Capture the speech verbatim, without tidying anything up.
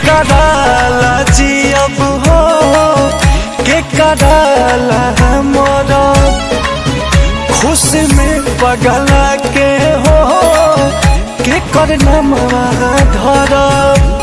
कराला जी अब हो के कराला हमारा खुश में पगला के हो के करना धरा